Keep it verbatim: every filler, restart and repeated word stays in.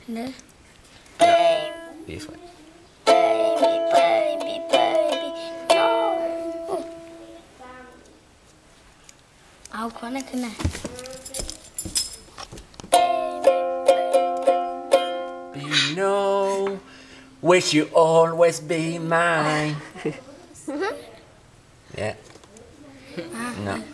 No. No. This way. Baby, baby, baby, no. Ao khó này thế này. You know, wish you always be mine. Yeah. No.